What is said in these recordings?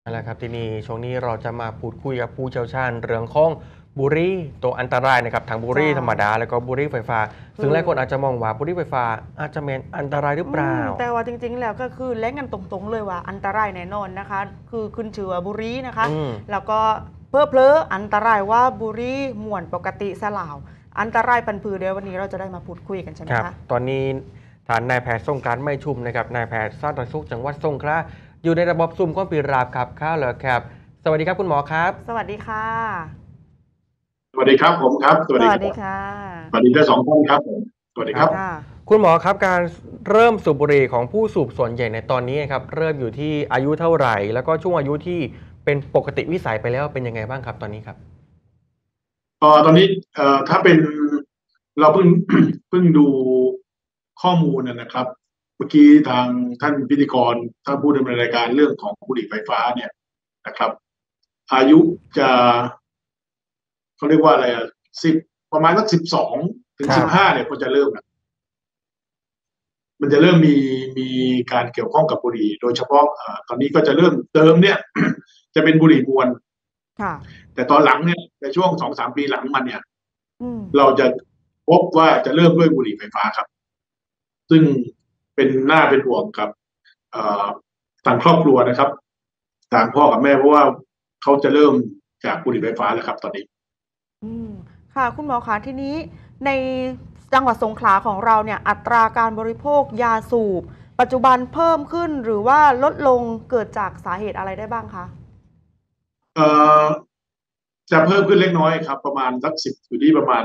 นั่นแหละครับทีนี้ช่วงนี้เราจะมาพูดคุยกับผู้เชี่ยวชาญเรื่องของบุหรี่ตัวอันตรายนะครับทั้งบุหรี่ธรรมเจ้าดาแล้วก็บุหรี่ไฟฟ้าซึ่งหลายคนอาจจะมองว่าบุหรี่ไฟฟ้าอาจจะเป็นอันตรายหรือเปล่าแต่ว่าจริงๆแล้วก็คือเล่นกันตรงๆเลยว่าอันตรายแน่นอนนะคะคือขึ้นชื่อว่าบุหรี่นะคะแล้วก็เพลออันตรายว่าบุหรี่ม่วนปกติสลาวอันตรายปันผือเดี๋ยววันนี้เราจะได้มาพูดคุยกันใช่ไหมครับคะตอนนี้ฐานนายแพทย์สงกรานต์ไม่ชุมนะครับนายแพทย์สาธารณสุขจังหวัดสงขลาอยู่ในระบบซุ่มข้อปีราบครับข้าวเหรอครับสวัสดีครับคุณหมอครับสวัสดีค่ะสวัสดีครับผมครับสวัสดีสวัครับสดีค่ะสวัสดีทั้งสองท่านครับผมสวัสดีครับค่ะคุณหมอครับการเริ่มสูบบุหรี่ของผู้สูบส่วนใหญ่ในตอนนี้ครับเริ่มอยู่ที่อายุเท่าไหร่แล้วก็ช่วงอายุที่เป็นปกติวิสัยไปแล้วเป็นยังไงบ้างครับตอนนี้ครับตอนนี้ถ้าเป็นเราเพิ่งเพิ่งดูข้อมูลนะครับเมื่อกี้ทางท่านพิธีกรท่านผู้ดำเนินรายการเรื่องของบุหรี่ไฟฟ้าเนี่ยนะครับอายุจะเขาเรียกว่าอะไรสิบประมาณสัก12 ถึง 15เนี่ยก็จะเริ่มนะมันจะเริ่มมีการเกี่ยวข้องกับบุหรี่โดยเฉพาะตอนนี้ก็จะเริ่มเติมเนี่ย จะเป็นบุหรี่มวลค่ะแต่ตอนหลังเนี่ยในช่วง2-3 ปีหลังมันเนี่ยเรามจะพบว่าจะเริ่มด้วยบุหรี่ไฟฟ้าครับซึ่งเป็นน่าเป็นห่วงกับเอ่อทางครอบครัวนะครับทางพ่อกับแม่เพราะว่าเขาจะเริ่มจากบุหรี่ไฟฟ้าแล้วครับตอนนี้อืมค่ะคุณหมอคะทีนี้ในจังหวัดสงขลาของเราเนี่ยอัตราการบริโภคยาสูบปัจจุบันเพิ่มขึ้นหรือว่าลดลงเกิดจากสาเหตุอะไรได้บ้างคะเอ่อจะเพิ่มขึ้นเล็กน้อยครับประมาณสัก10อยู่ที่ประมาณ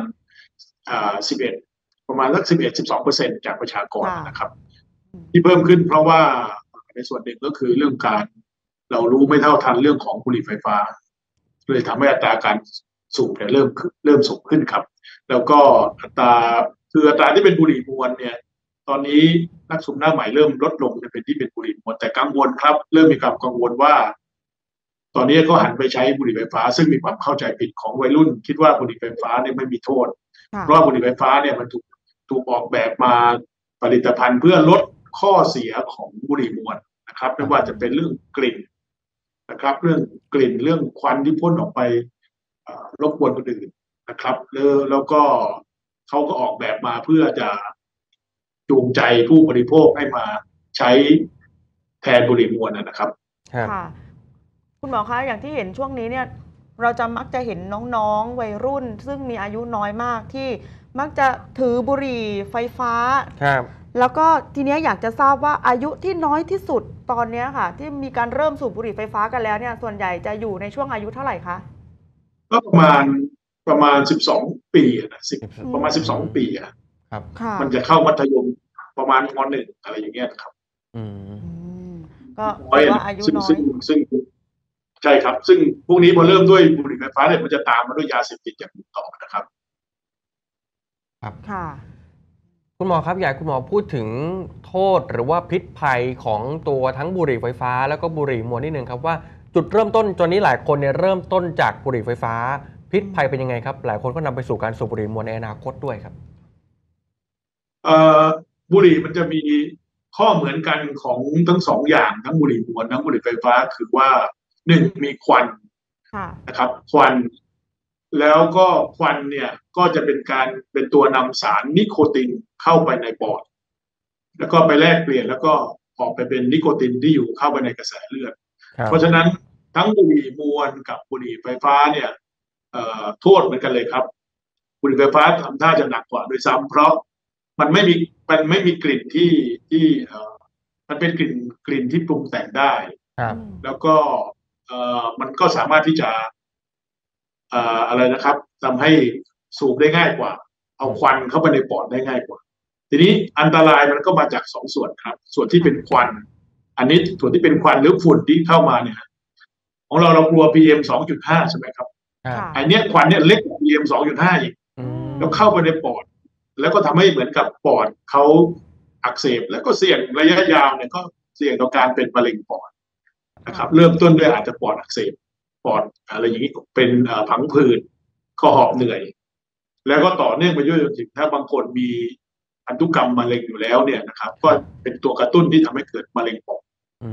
11ประมาณสัก11-12%จากประชากรค่ะนะครับที่เพิ่มขึ้นเพราะว่าในส่วนหนึ่งก็คือเรื่องการเรารู้ไม่เท่าทันเรื่องของบุหรี่ไฟฟ้าเลยทำให้อัตราการสูบเนี่ยเริ่มสูงขึ้นครับแล้วก็อัตราอัตราที่เป็นบุหรี่มวลเนี่ยตอนนี้นักสูบหน้าใหม่เริ่มลดลงจะเป็นที่เป็นบุหรี่มวลแต่กังวลครับเริ่มมีความกังวลว่าตอนนี้ก็หันไปใช้บุหรี่ไฟฟ้าซึ่งมีความเข้าใจผิดของวัยรุ่นคิดว่าบุหรี่ไฟฟ้าเนี่ยไม่มีโทษเพราะว่าบุหรี่ไฟฟ้าเนี่ยมันถูกออกแบบมาผลิตภัณฑ์เพื่อลดข้อเสียของบุหรี่มวลนะครับไม่ว่าจะเป็นเรื่องกลิ่นนะครับเรื่องกลิ่นเรื่องควันที่พ่นออกไปรบกวนคนอื่นนะครับแล้วก็เขาก็ออกแบบมาเพื่อจะจูงใจผู้บริโภคให้มาใช้แทนบุหรี่มวลนะครับค่ะคุณหมอคะอย่างที่เห็นช่วงนี้เนี่ยเราจะมักจะเห็นน้องๆวัยรุ่นซึ่งมีอายุน้อยมากที่มักจะถือบุหรี่ไฟฟ้าครับแล้วก็ทีนี้อยากจะทราบว่าอายุที่น้อยที่สุดตอนนี้ค่ะที่มีการเริ่มสูบบุหรี่ไฟฟ้ากันแล้วเนี่ยส่วนใหญ่จะอยู่ในช่วงอายุเท่าไหร่คะก็ประมาณ12 ปีนะประมาณ12 ปีครับค่ะมันจะเข้ามัธยมประมาณม.1อะไรอย่างเงี้ยครับอืมก็น้อยถือว่าอายุซึ่งน้อยซึ่งใช่ครับซึ่งพวกนี้พอเริ่มด้วยบุหรี่ไฟฟ้าเนี่ยมันจะตามมาด้วยยาเสพติดอย่างอื่นต่อนะครับครับค่ะคุณหมอครับอยากคุณหมอพูดถึงโทษหรือว่าพิษภัยของตัวทั้งบุหรี่ไฟฟ้าแล้วก็บุหรี่มวลนิดนึงครับว่าจุดเริ่มต้นตอนนี้หลายคนเนี่ยเริ่มต้นจากบุหรี่ไฟฟ้าพิษภัยเป็นยังไงครับหลายคนก็นำไปสู่การสูบบุหรี่มวลในอนาคตด้วยครับเอ่อบุหรี่มันจะมีข้อเหมือนกันของทั้งสองอย่างทั้งบุหรี่มวลทั้งบุหรี่ไฟฟ้าคือว่าหนึ่งมีควันค่ะนะครับควันแล้วก็ควันเนี่ยก็จะเป็นตัวนำสารนิโคตินเข้าไปในปอดแล้วก็ไปแลกเปลี่ยนแล้วก็ออกไปเป็นนิโคตินที่อยู่เข้าไปในกระแสเลือดเพราะฉะนั้นทั้งบุหรี่มวลกับบุหรี่ไฟฟ้าเนี่ยโทษเหมือนกันเลยครับบุหรี่ไฟฟ้าทำท่าจะหนักกว่าโดยซ้ำเพราะมันไม่มีกลิ่นที่มันเป็นกลิ่นที่ปรุงแต่งได้ครับแล้วก็มันก็สามารถที่จะอะไรนะครับทำให้สูบได้ง่ายกว่าเอาควันเข้าไปในปอดได้ง่ายกว่าทีนี้อันตรายมันก็มาจาก2 ส่วนครับส่วนที่เป็นควันอันนี้ส่วนที่เป็นควันหรือฝุ่นที่เข้ามาเนี่ยของเรากลัว PM 2.5ใช่ไหมครับไอเนี้ยควันเนี่ยเล็กกว่า PM 2.5อีกแล้วเข้าไปในปอดแล้วก็ทำให้เหมือนกับปอดเขาอักเสบแล้วก็เสี่ยงระยะยาวเนี่ยก็เสี่ยงต่อการเป็นมะเร็งปอดนะครับเริ่มต้นด้วยอาจจะปอดอักเสบปอดอะไรอย่างนี้เป็นผังผืดคอหอบเหนื่อยแล้วก็ต่อเนื่องไปด้วยจนถึงถ้าบางคนมีพันธุกรรมมะเร็งอยู่แล้วเนี่ยนะครับก็เป็นตัวกระตุ้นที่ทำให้เกิดมะเร็งปอด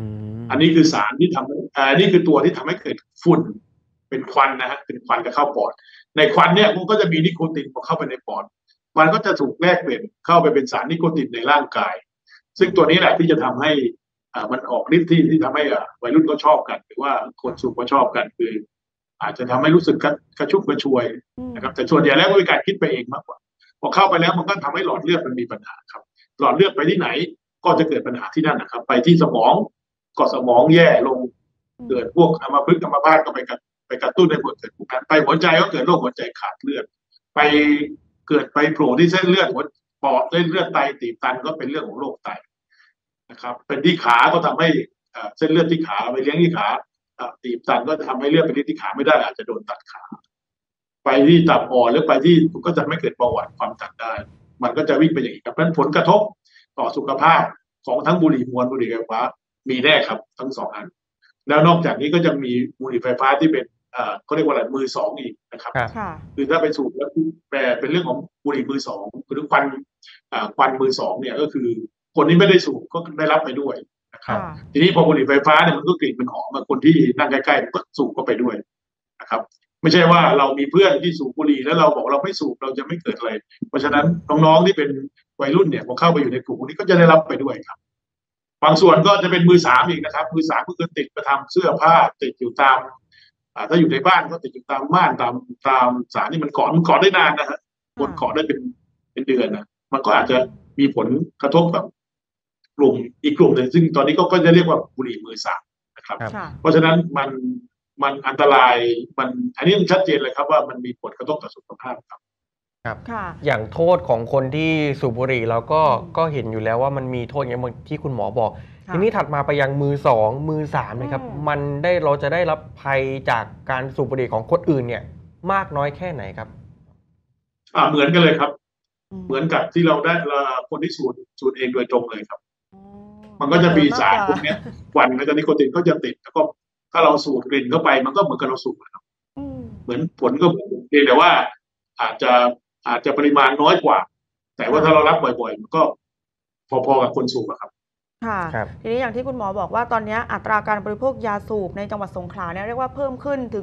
อันนี้คือสารที่ทำอันนี้คือตัวที่ทำให้เกิดฝุ่นเป็นควันนะฮะเป็นควันจะเข้าปอดในควันเนี่ยมันก็จะมีนิโคตินพอเข้าไปในปอดมันก็จะถูกแลกเปลี่ยนเข้าไปเป็นสารนิโคตินในร่างกายซึ่งตัวนี้แหละที่จะทำให้มันออกฤทธิ์ที่ทำให้วัยรุ่นก็ชอบกันหรือว่าคนสูบก็ชอบกันคืออาจจะทำให้รู้สึกกระชุ่มกระชวยนะครับแต่ส่วนใหญ่แล้วก็เป็นการคิดไปเองมากกว่าพอเข้าไปแล้วมันก็ทำให้หลอดเลือดมันมีปัญหาครับหลอดเลือดไปที่ไหนก็จะเกิดปัญหาที่นั่นนะครับไปที่สมองก็สมองแย่ลงเกิดพวกอัมพฤกษ์อัมพาตก็ไปกระตุ้นในหัวใจพวกนั้นไปหัวใจก็เกิดโรคหัวใจขาดเลือดไปเกิดไปโผล่ที่เส้นเลือดหัวปอดเส้นเลือดไตตีบตันก็เป็นเรื่องของโรคไตนะครับเป็นที่ขาก็ทำให้เส้นเลือดที่ขาไปเลี้ยงที่ขาตีบตันก็ทำให้เลือดไปเลี้ยงที่ขาไม่ได้อาจจะโดนตัดขาไปที่ตับอ่อนหรือไปที่ก็จะไม่เกิดเบาหวานความดันได้มันก็จะวิ่งไปอย่างนี้ครับเพราะฉะนั้นผลกระทบต่อสุขภาพของทั้งบุหรี่มวลบุหรี่ไฟฟ้ามีแน่ครับทั้งสองอันแล้วนอกจากนี้ก็จะมีบุหรี่ไฟฟ้าที่เป็นเขาเรียกว่าอะไรมือสองอีกนะครับคือถ้าไปสูบแล้วแปลเป็นเรื่องของบุหรี่มือสองหรือควันมือสองเนี่ยก็คือคนที่ไม่ได้สูบก็ได้รับไปด้วยนะครับทีนี้พอบุหรี่ไฟฟ้าเนี่ยมันก็กลิ่นมันหอมคนที่นั่งใกล้ๆก็สูบก็ไปด้วยนะครับไม่ใช่ว่าเรามีเพื่อนที่สูบบุหรี่แล้วเราบอกเราไม่สูบเราจะไม่เกิดอะไรเพราะฉะนั้นน้องๆที่เป็นวัยรุ่นเนี่ยพอเข้าไปอยู่ในกลุ่มนี้ก็จะได้รับไปด้วยครับบางส่วนก็จะเป็นมือสามอีกนะครับมือสามก็คือติดไปทำเสื้อผ้าติดอยู่ตามถ้าอยู่ในบ้านก็ติดอยู่ตามม่านตามสารที่มันเกาะได้นานนะฮะคนเกาะได้เป็นเดือนนะมันก็อาจจะมีผลกระทบกับกลุ่มอีกกลุ่มหนึ่งซึ่งตอนนี้ก็จะเรียกว่าบุหรี่มือสามนะครับเพราะฉะนั้นมันอันตรายอันนี้มันชัดเจนเลยครับว่ามันมีผลกระทบต่อสุขภาพครับอย่างโทษของคนที่สูบบุหรี่เราก็เห็นอยู่แล้วว่ามันมีโทษอย่างที่คุณหมอบอกทีนี้ถัดมาไปยังมือสองมือสามนะครับเราจะได้รับภัยจากการสูบบุหรี่ของคนอื่นเนี่ยมากน้อยแค่ไหนครับเหมือนกันเลยครับเหมือนกับที่เราได้คนที่สูบเองโดยตรงเลยครับมันก็จะมีสารพวกนี้ควันแล้วก็นิโคตินก็จะติดแล้วก็ถ้าเราสูดกลิ่นเข้าไปมันก็เหมือนกับเราสูบครับเหมือนผลก็เพียงแต่ว่าอาจจะปริมาณน้อยกว่าแต่ว่าถ้าเรารับบ่อยๆมันก็พอๆกับคนสูบครับค่ะทีนี้อย่างที่คุณหมอบอกว่าตอนนี้อัตราการบริโภคยาสูบในจังหวัดสงขลาเนี่ยเรียกว่าเพิ่มขึ้นถึง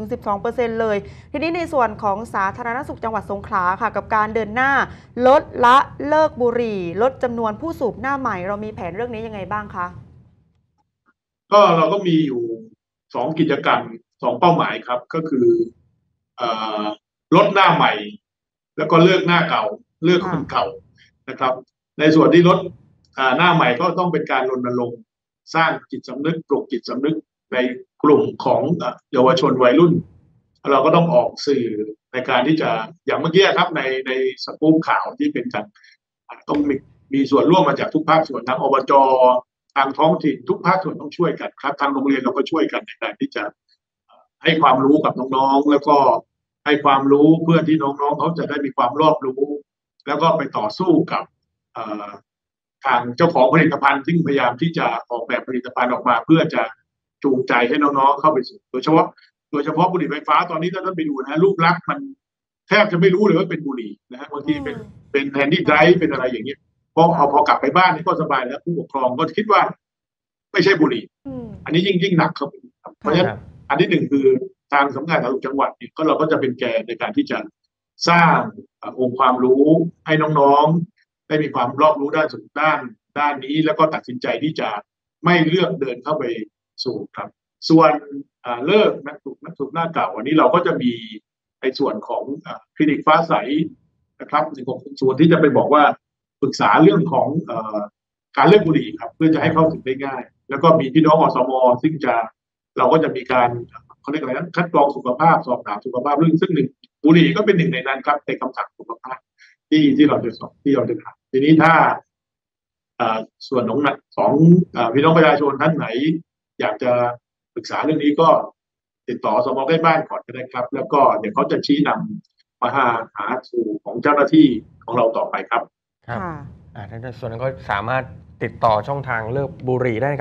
11-12% เลยทีนี้ในส่วนของสาธารณสุขจังหวัดสงขลาค่ะกับการเดินหน้าลดละเลิกบุหรี่ลดจำนวนผู้สูบหน้าใหม่เรามีแผนเรื่องนี้ยังไงบ้างคะก็เราก็มีอยู่2 กิจกรรม2 เป้าหมายครับก็คือลดหน้าใหม่แล้วก็เลิกหน้าเก่าเลิกคนเก่านะครับในส่วนที่ลดหน้าใหม่ก็ต้องเป็นการรณรงค์สร้างจิตสำนึกปลุกจิตสำนึกในกลุ่มของเยาวชนวัยรุ่นเราก็ต้องออกสื่อในการที่จะอย่างเมื่อกี้ครับในสกู๊ปข่าวที่เป็นการต้องมีส่วนร่วมมาจากทุกภาคส่วนทางอบจ.ทางท้องถิ่นทุกภาคส่วนต้องช่วยกันครับทางโรงเรียนเราก็ช่วยกันในการที่จะให้ความรู้กับน้องๆแล้วก็ให้ความรู้เพื่อที่น้องๆเขาจะได้มีความรอบรู้แล้วก็ไปต่อสู้กับทางเจ้าของผลิตภัณฑ์ซึ่งพยายามที่จะออกแบบผลิตภัณฑ์ออกมาเพื่อจะจูงใจให้น้องๆเข้าไปสู่โดยเฉพาะบุหรี่ไฟฟ้าตอนนี้ถ้าท่านไปดูนะรูปลักษณ์มันแทบจะไม่รู้เลยว่าเป็นบุหรี่นะฮะบางทีเป็นแฮนดี้ไดรฟ์เป็นอะไรอย่างเงี้ยพอกลับไปบ้านนี่ก็สบายแล้วผู้ปกครองก็คิดว่าไม่ใช่บุหรี่อันนี้ยิ่งหนักครับเพราะฉะนั้นอันที่หนึ่งคือทางสำนักงานสาธารณสุขจังหวัดเนี่ยก็เราก็จะเป็นแกนในการที่จะสร้างองค์ความรู้ให้น้องๆได้มีความรอบรู้ด้านนี้แล้วก็ตัดสินใจที่จะไม่เลือกเดินเข้าไปสู่ครับส่วนเลิกนักสูบหน้าเก่าวันนี้เราก็จะมีในส่วนของคลินิกฟ้าใสนะครับส่วนที่จะไปบอกว่าปรึกษาเรื่องของการเลิกบุหรี่ครับเพื่อจะให้เข้าถึงได้ง่ายแล้วก็มีพี่น้องอสม.ซึ่งเราก็จะมีการเขาเรียกอะไรนะคัดกรองสุขภาพสอบถามสุขภาพเรื่องซึ่งบุหรี่ก็เป็นหนึ่งในนั้นครับในคำสั่งสุขภาพที่เราจะสอบที่เราจะทำทีนี้ถ้าส่วนของพี่น้องประชาชนท่านไหนอยากจะปรึกษาเรื่องนี้ก็ติดต่อสม.ใกล้บ้านก่อนก็ได้ครับแล้วก็เดี๋ยวเขาจะชี้นำมาหาสู่ของเจ้าหน้าที่ของเราต่อไปครับในส่วนนั้นก็สามารถติดต่อช่องทางเลิกบุหรี่ได้ครับ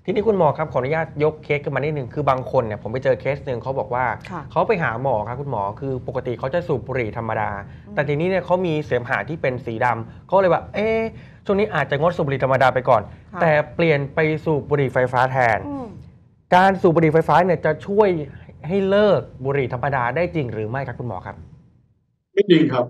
ทีนี้คุณหมอครับขออนุญาตยกเคสขึ้นมานิดนึงคือบางคนเนี่ยผมไปเจอเคสหนึ่งเขาบอกว่าค่ะเขาไปหาหมอครับคุณหมอคือปกติเขาจะสูบบุหรี่ธรรมดา แต่ทีนี้เนี่ยเขามีเสมหะที่เป็นสีดำเขาเลยว่าช่วงนี้อาจจะงดสูบบุหรี่ธรรมดาไปก่อนค่ะแต่เปลี่ยนไปสูบบุหรี่ไฟฟ้าแทนอืมการสูบบุหรี่ไฟฟ้าเนี่ยจะช่วยให้เลิกบุหรี่ธรรมดาได้จริงหรือไม่ครับคุณหมอครับไม่จริงครับ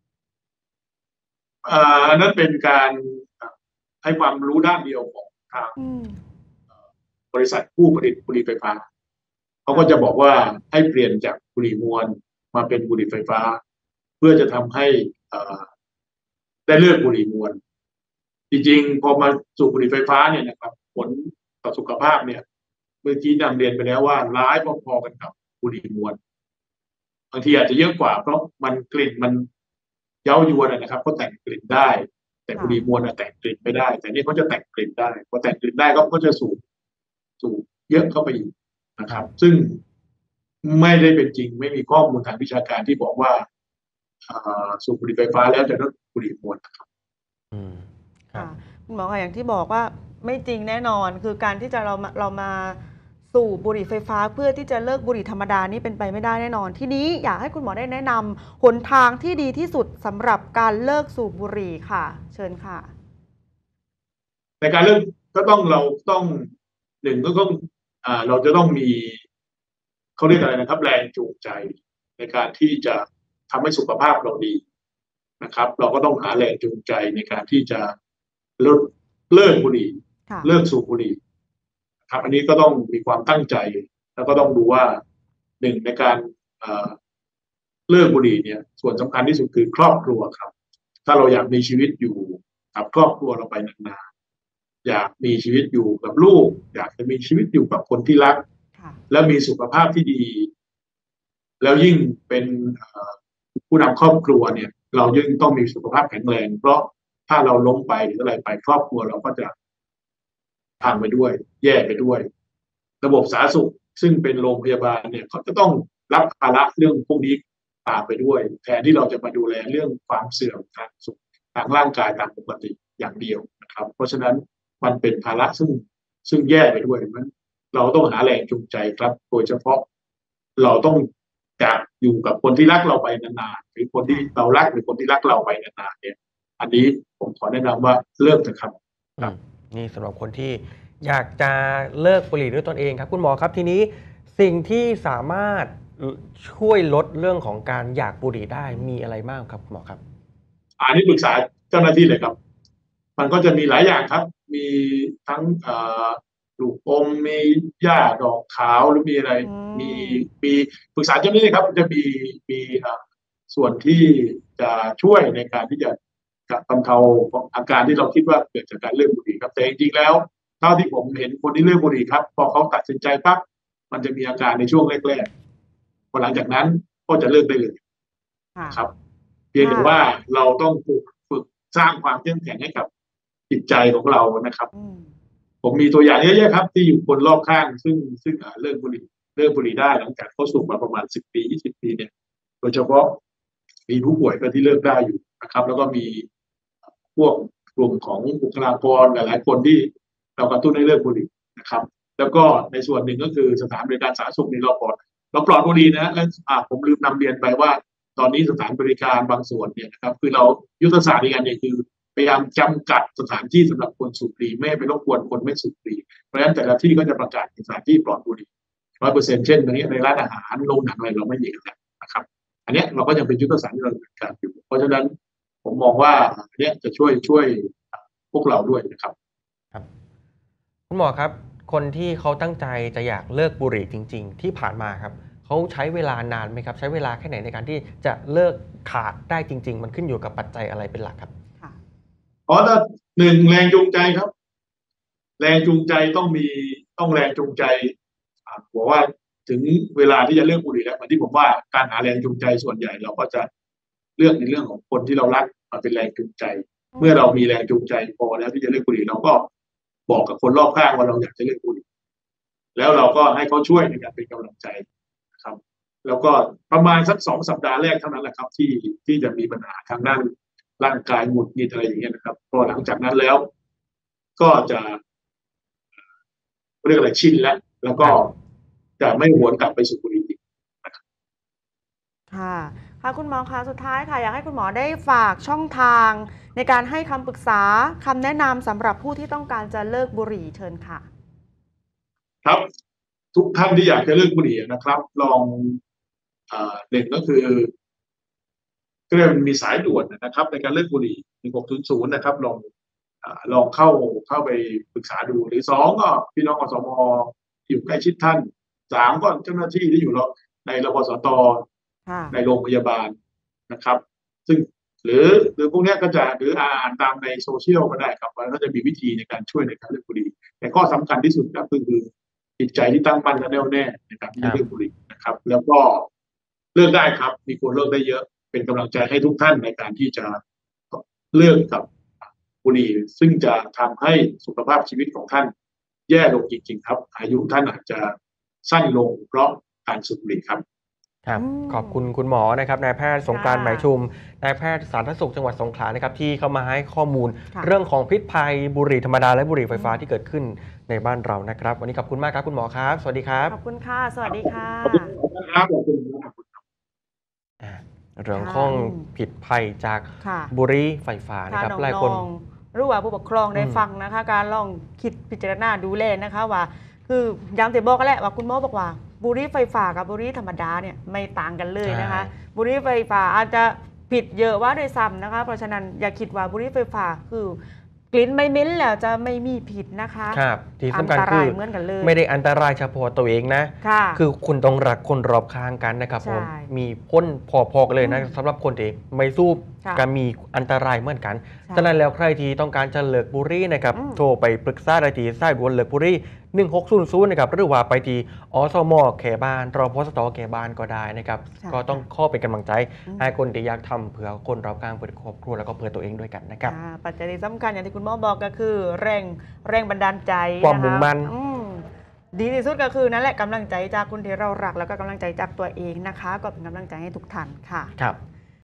อันนั้นเป็นการให้ความรู้ด้านเดียวของทางอืมบริษัทผู้ผลิตบุหรี่ไฟฟ้าเขาก็จะบอกว่าให้เปลี่ยนจากบุหรี่มวลมาเป็นบุหรี่ไฟฟ้า เพื่อจะทำให้ได้เลิกบุหรี่มวลจริงๆพอมาสูบบุหรี่ไฟฟ้าเนี่ยนะครับผลต่อสุขภาพเนี่ยเมื่อกี้นำเรียนไปแล้วว่าร้ายพอๆกันกับบุหรี่มวลบางทีอาจจะเยอะกว่าเพราะมันกลิ่นมันเย้ายวนนะครับเขาแต่งกลิ่นได้ แต่บุหรี่มวลแต่งกลิ่นไม่ได้ แต่นี่เขาจะแต่งกลิ่นได้พอแต่งกลิ่นได้ก็จะสูบเยอะเข้าไปอีกนะครับ ซึ่งไม่ได้เป็นจริงไม่มีข้อมูลทางวิชาการที่บอกว่าสูบบุหรี่ไฟฟ้าแล้วจะลดบุหรี่มวลนะครับค่ะคุณหมอคะอย่างที่บอกว่าไม่จริงแน่นอนคือการที่จะเรามาสูบบุหรี่ไฟฟ้าเพื่อที่จะเลิกบุหรี่ธรรมดานี่เป็นไปไม่ได้แน่นอนทีนี้อยากให้คุณหมอได้แนะนำหนทางที่ดีที่สุดสำหรับการเลิกสูบบุหรี่ค่ะ เชิญค่ะในการเลิกก็ต้องเราต้องหนึ่งก็ต้องเราจะต้องมีเขาเรียกอะไรนะครับแรงจูงใจในการที่จะทำให้สุขภาพเราดีนะครับ เราก็ต้องหาแรงจูงใจในการที่จะลดเลิกบุหรี่เลิกสูบบุหรี่ครับ อันนี้ก็ต้องมีความตั้งใจแล้วก็ต้องดูว่าหนึ่งในการเลิกบุหรี่เนี่ยส่วนสำคัญที่สุดคือครอบครัวครับ ถ้าเราอยากมีชีวิตอยู่กับครอบครัวเราไปนานๆอยากมีชีวิตอยู่กับลูกอยากจะมีชีวิตอยู่กับคนที่รักและมีสุขภาพที่ดี แล้วยิ่งเป็นผู้นำครอบครัวเนี่ยเรายิ่งต้องมีสุขภาพแข็งแรงเพราะถ้าเราล้มไปหรืออะไรไปครอบครัวเราก็จะพังไปด้วยแย่ไปด้วยระบบสาธารณสุขซึ่งเป็นโรงพยาบาลเนี่ยเขาจะต้องรับภาระเรื่องพวกนี้ตามไปด้วยแทนที่เราจะมาดูแลเรื่องความเสื่อมทางสุขทางร่างกายตามปกติอย่างเดียวนะครับเพราะฉะนั้นมันเป็นภาระซึ่งแย่ไปด้วยมันเราต้องหาแรงจูงใจครับโดยเฉพาะเราต้องจะอยู่กับคนที่รักเราไปนานๆหรือคนที่เรารักหรือคนที่รักเราไปนานๆเนี่ยอันนี้ผมขอแนะนำว่าเลิกเถอะครับนี่สำหรับคนที่อยากจะเลิกบุหรี่ด้วยตนเองครับคุณหมอครับทีนี้สิ่งที่สามารถช่วยลดเรื่องของการอยากบุหรี่ได้มีอะไรบ้างครับคุณหมอครับอันนี้ปรึกษาเจ้าหน้าที่เลยครับมันก็จะมีหลายอย่างครับมีทั้งลูกอมมีหญ้าดอกขาวหรือมีอะไรมีปรึกษาเจ้าหน้าที่ครับจะมีส่วนที่จะช่วยในการที่จะบรรเทาอาการที่เราคิดว่าเกิดจากการเลิกบุหรี่ครับแต่จริงๆแล้วเท่าที่ผมเห็นคนที่เลิกบุหรี่ครับพอเขาตัดสินใจปั๊บมันจะมีอาการในช่วงแรกๆพอหลังจากนั้นก็จะเลิกได้เลยครับเพียงแต่ว่าเราต้องฝึกสร้างความเข้มแข็งให้กับจิตใจของเรานะครับผมมีตัวอย่างเยอะๆครับที่อยู่คนรอบข้างซึ่งเลิกบุหรี่ได้หลังจากเขาสูบมาประมาณ10 ปี20 ปีเนี่ยโดยเฉพาะมีผู้ป่วยก็ที่เลิกได้อยู่นะครับแล้วก็มีพวกกลุ่มของบุคลากรหลายๆคนที่เรากระตุ้นให้เลิกบุหรี่นะครับแล้วก็ในส่วนหนึ่งก็คือสถานบริการสาธารณสุขนี่เราปลอดบุหรี่นะและผมลืมนำเรียนไปว่าตอนนี้สถานบริการบางส่วนเนี่ยนะครับคือเรายุทธศาสตร์ในการเนี่ยคือพยายามจำกัดสถานที่สำหรับคนสูบบุหรี่ไม่ไปรบกวนคนไม่สูบบุหรี่เพราะฉะนั้นแต่ละที่ก็จะประกาศสถานที่ปลอดบุหรี่100%เช่นในร้านอาหารโรงหนังอะไรเราไม่มีกันนะครับอันนี้เราก็ยังเป็นยุทธศาสตร์ที่เราดำเนินการอยู่เพราะฉะนั้นผมมองว่าอันนี้จะช่วยพวกเราด้วยนะครับคุณหมอครับคนที่เขาตั้งใจจะอยากเลิกบุหรี่จริงๆที่ผ่านมาครับเขาใช้เวลานานไหมครับใช้เวลาแค่ไหนในการที่จะเลิกขาดได้จริงๆมันขึ้นอยู่กับปัจจัยอะไรเป็นหลักครับถ้าหนึ่งแรงจูงใจครับแรงจูงใจต้องแรงจูงใจบอกว่าถึงเวลาที่จะเลิกบุหรี่แล้วเหมือนที่ผมว่าการหาแรงจูงใจส่วนใหญ่เราก็จะเลือกในเรื่องของคนที่เรารักมาเป็นแรงจูงใจเมื่อเรามีแรงจูงใจพอแล้วที่จะเลิกบุหรี่เราก็บอกกับคนรอบข้างว่าเราอยากจะเลิกบุหรี่แล้วเราก็ให้เขาช่วยในการเป็นกำลังใจครับแล้วก็ประมาณสัก2 สัปดาห์แรกเท่านั้นแหละครับที่จะมีปัญหาทางด้านร่างกายหงุดหงิดอะไรอย่างเงี้ยนะครับพอหลังจากนั้นแล้วก็จะเรียกอะไรชินแล้วก็จะไม่หวนกลับไปสู่บุหรี่อีกค่ะค่ะคุณหมอคะสุดท้ายค่ะอยากให้คุณหมอได้ฝากช่องทางในการให้คำปรึกษาคำแนะนำสำหรับผู้ที่ต้องการจะเลิกบุหรี่เชิญค่ะครับทุกท่านที่อยากจะเลิกบุหรี่นะครับ ลองหนึ่งก็คือเรียกมันมีสายด่วนนะครับในการเลิกบุหรี่1600นะครับลองเข้าไปปรึกษาดูหรือสองก็พี่น้องอสมอยู่ใกล้ชิดท่านสามก็เจ้าหน้าที่ที่อยู่ในรพสตในโรงพยาบาลนะครับ ซึ่งหรือพวกนี้ก็จะหรืออ่านตามในโซเชียลก็ได้ครับว่าก็จะมีวิธีในการช่วยในการเลิกบุหรี่แต่ข้อสำคัญที่สุดก็คือจิตใจที่ตั้งมั่นและแน่วแน่ในการที่จะเลิกบุหรี่นะครับ แล้วก็เลิกได้ครับมีคนเลิกได้เยอะเป็นกำลังใจให้ทุกท่านในการที่จะเลิกกับบุหรี่ซึ่งจะทำให้สุขภาพชีวิตของท่านแย่ลงจริงๆครับอายุท่านอาจจะสั้นลงเพราะการสูบบุหรี่ครับครับขอบคุณคุณหมอนะครับนายแพทย์สงกรานต์ไหมชุมนายแพทย์สาธารณสุขจังหวัดสงขลานะครับที่เข้ามาให้ข้อมูลเรื่องของพิษภัยบุหรี่ธรรมดาและบุหรี่ไฟฟ้าที่เกิดขึ้นในบ้านเรานะครับวันนี้ขอบคุณมากครับคุณหมอครับสวัสดีครับขอบคุณค่ะสวัสดีค่ะขอบคุณครับขอบคุณครับเรื่องของผิดภัยจากบุหรี่ไฟฟ้านะครับหลายคนหรือว่าผู้ปกครองได้ฟังนะคะการลองคิดพิจารณาดูแลนะคะว่าคือย้ำแต่บอกกันแหละว่าคุณหมอบอกว่าบุหรี่ไฟฟ้ากับบุหรี่ธรรมดาเนี่ยไม่ต่างกันเลยนะคะบุหรี่ไฟฟ้าอาจจะผิดเยอะว่าด้วยซ้ำนะคะเพราะฉะนั้นอย่าคิดว่าบุหรี่ไฟฟ้าคือกลิ่นไม่เหม็นแล้วจะไม่มีผิดนะคะครับที่สำคัญคือไม่ได้อันตรายเฉพาะตัวเองนะคือคุณต้องรักคนรอบข้างกันนะครับผมมีพ้นพอๆกันเลยนะสำหรับคนที่ไม่สูบก็มีอันตรายเหมือนกันฉะนั้นแล้วใครที่ต้องการจะเลิกบุหรี่นะครับโทรไปปรึกษาได้ที่สายด่วนเลิกบุหรี่1600นะครับหรือว่าไปที่อสม.แขบ้านรพสต.แขบ้านก็ได้นะครับก็ต้องข้อเป็นกำลังใจให้คนที่อยากทำเพื่อคนรอบข้างเพื่อครอบครัวแล้วก็เพื่อตัวเองด้วยกันนะครับปัจจัยสำคัญอย่างที่คุณหมอบอกก็คือแรงบันดาลใจความมุ่งมั่นดีที่สุดก็คือนั่นแหละกำลังใจจากคนที่เรารักแล้วก็กำลังใจจากตัวเองนะคะก็เป็นกำลังใจให้ทุกท่านค่ะครับ